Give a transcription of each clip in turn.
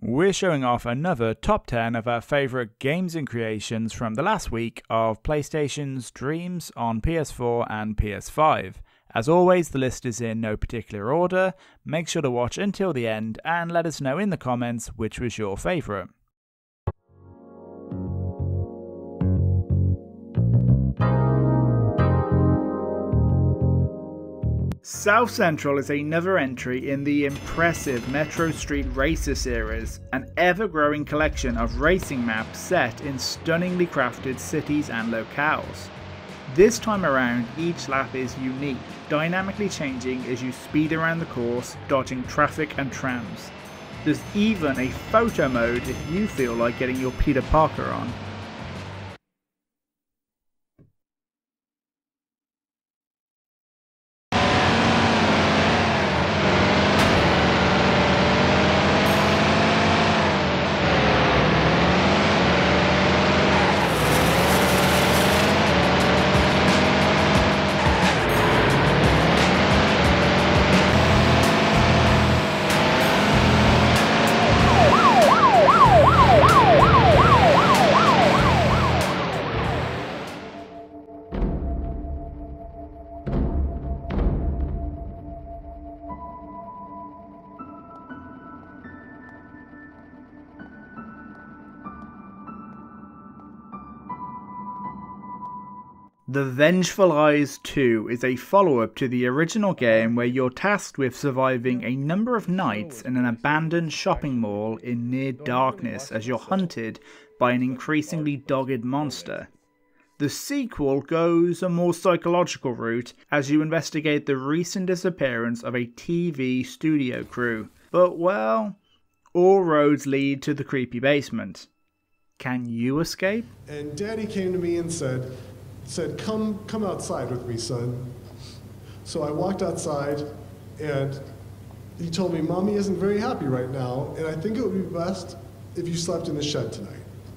We're showing off another top 10 of our favourite games and creations from the last week of PlayStation's Dreams on PS4 and PS5. As always, the list is in no particular order. Make sure to watch until the end and let us know in the comments which was your favourite. South Central is another entry in the impressive Metro Street Racer series, an ever-growing collection of racing maps set in stunningly crafted cities and locales. This time around, each lap is unique, dynamically changing as you speed around the course, dodging traffic and trams. There's even a photo mode if you feel like getting your Peter Parker on. The Vengeful Eyes 2 is a follow-up to the original game where you're tasked with surviving a number of nights in an abandoned shopping mall in near darkness as you're hunted by an increasingly dogged monster. The sequel goes a more psychological route as you investigate the recent disappearance of a TV studio crew. But well, all roads lead to the creepy basement. Can you escape? And Daddy came to me and said, come outside with me, son. So I walked outside, and he told me, Mommy isn't very happy right now, and I think it would be best if you slept in the shed tonight.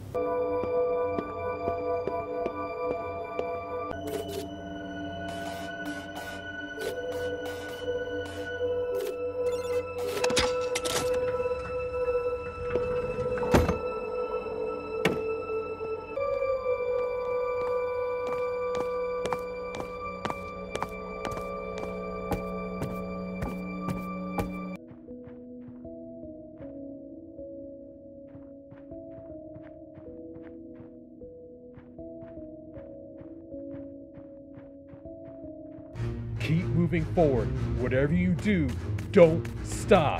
Keep moving forward. Whatever you do, don't stop.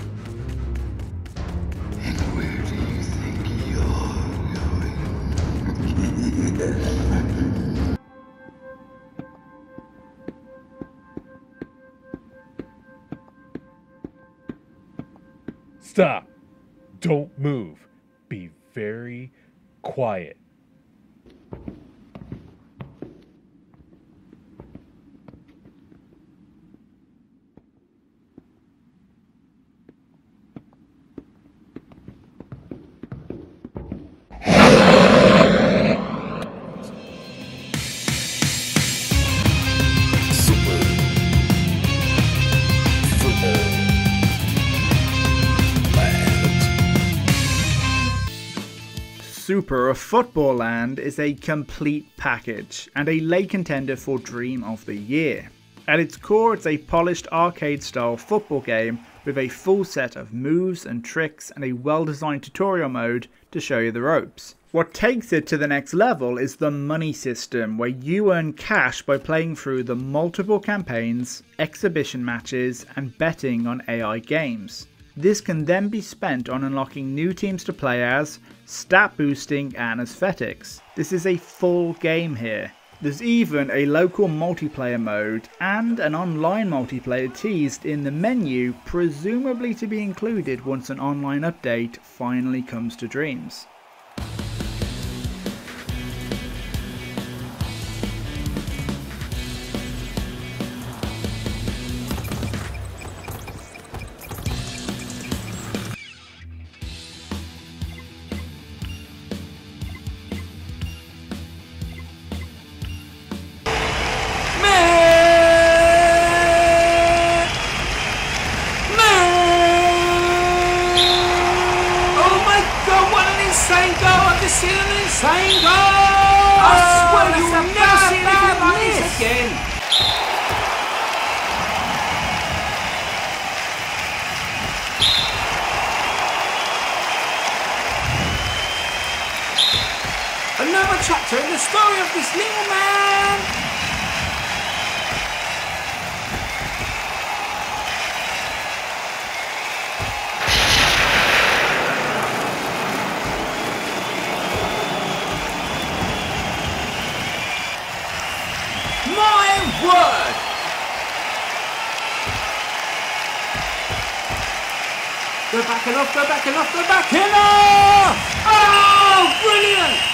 And where do you think you're going? Stop. Don't move. Be very quiet. Super of Football Land is a complete package and a late contender for Dream of the Year. At its core, it's a polished arcade-style football game with a full set of moves and tricks and a well-designed tutorial mode to show you the ropes. What takes it to the next level is the money system, where you earn cash by playing through the multiple campaigns, exhibition matches, and betting on AI games. This can then be spent on unlocking new teams to play as, stat boosting and aesthetics. This is a full game here. There's even a local multiplayer mode and an online multiplayer teased in the menu, presumably to be included once an online update finally comes to Dreams. Oh insane goal! I've just seen an insane goal! I swear you will never see anything like this again! Another chapter in the story of this little man! My word! Go back enough, go back enough, go back enough! Oh, brilliant!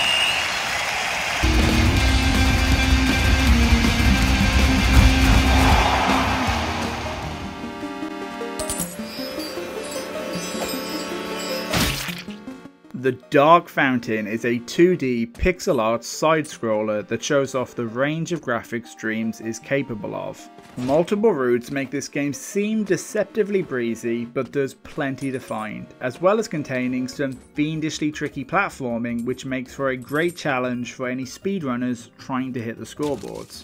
The Dark Fountain is a 2D pixel art side-scroller that shows off the range of graphics Dreams is capable of. Multiple routes make this game seem deceptively breezy, but there's plenty to find, as well as containing some fiendishly tricky platforming which makes for a great challenge for any speedrunners trying to hit the scoreboards.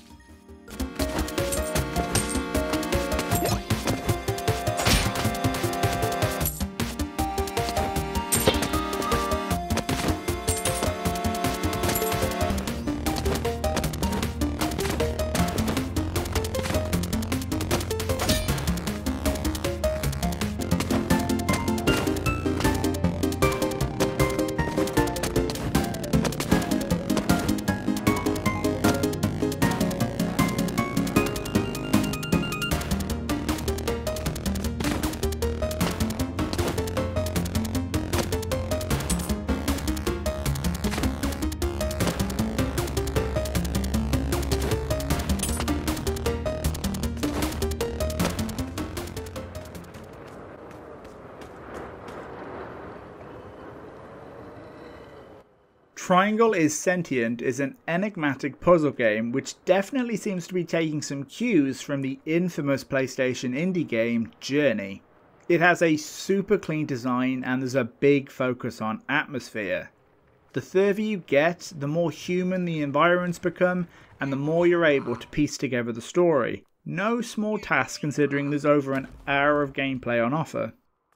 Triangle is Sentient is an enigmatic puzzle game which definitely seems to be taking some cues from the infamous PlayStation indie game Journey. It has a super clean design and there's a big focus on atmosphere. The further you get, the more human the environments become and the more you're able to piece together the story. No small task considering there's over an hour of gameplay on offer.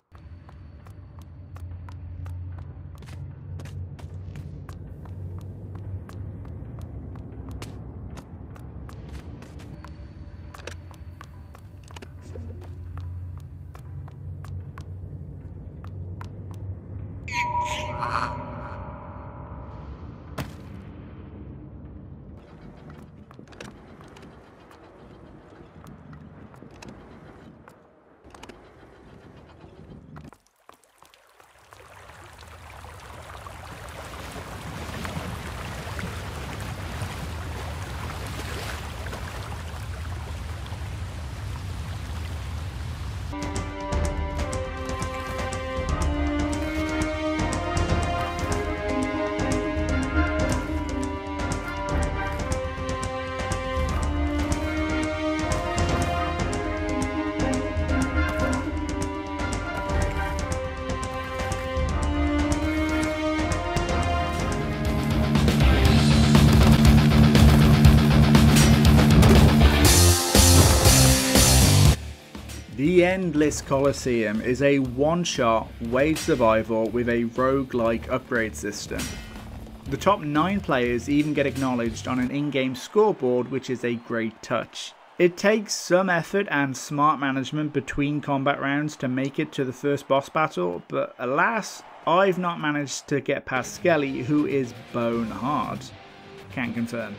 The Endless Coliseum is a one-shot wave survival with a roguelike upgrade system. The top 9 players even get acknowledged on an in-game scoreboard, which is a great touch. It takes some effort and smart management between combat rounds to make it to the first boss battle, but alas, I've not managed to get past Skelly, who is bone hard. Can't confirm.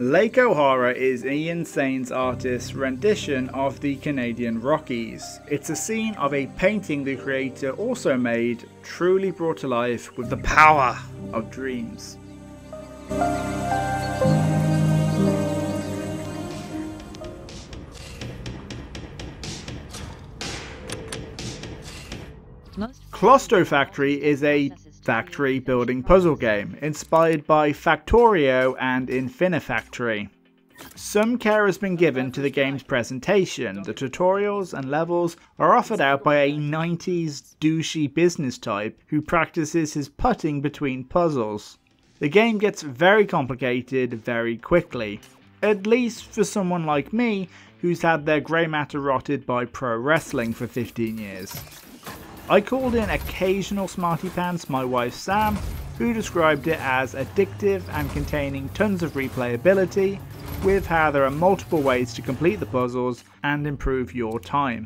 Lake O'Hara is Ian Sain's artist's rendition of the Canadian Rockies. It's a scene of a painting the creator also made, truly brought to life with the power of dreams. Closto Factory is a factory building puzzle game inspired by Factorio and Infinifactory. Some care has been given to the game's presentation. The tutorials and levels are offered out by a 90s douchey business type who practices his putting between puzzles. The game gets very complicated very quickly, at least for someone like me who's had their grey matter rotted by pro wrestling for 15 years. I called in occasional smarty pants my wife Sam, who described it as addictive and containing tons of replayability, with how there are multiple ways to complete the puzzles and improve your time.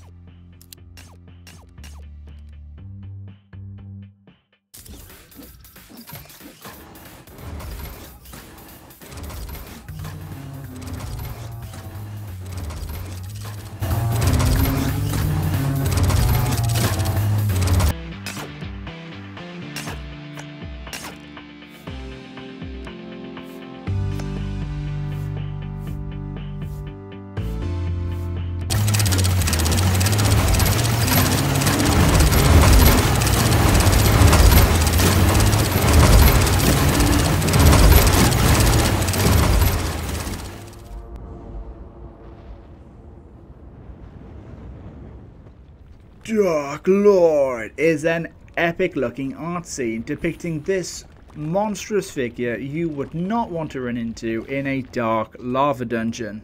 Dark Lord is an epic looking art scene depicting this monstrous figure you would not want to run into in a dark lava dungeon.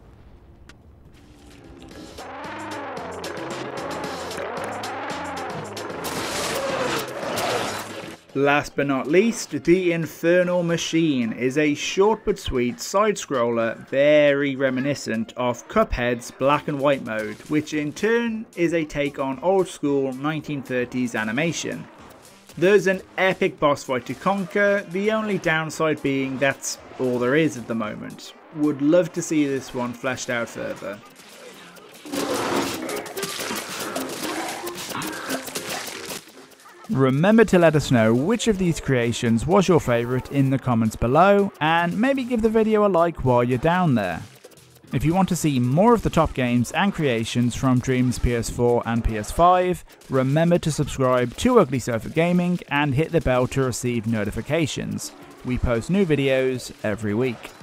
Last but not least, The Infernal Machine is a short but sweet side-scroller very reminiscent of Cuphead's black and white mode, which in turn is a take on old school 1930s animation. There's an epic boss fight to conquer, the only downside being that's all there is at the moment. Would love to see this one fleshed out further. Remember to let us know which of these creations was your favourite in the comments below, and maybe give the video a like while you're down there. If you want to see more of the top games and creations from Dreams PS4 and PS5, remember to subscribe to Ugly Sofa Gaming and hit the bell to receive notifications. We post new videos every week.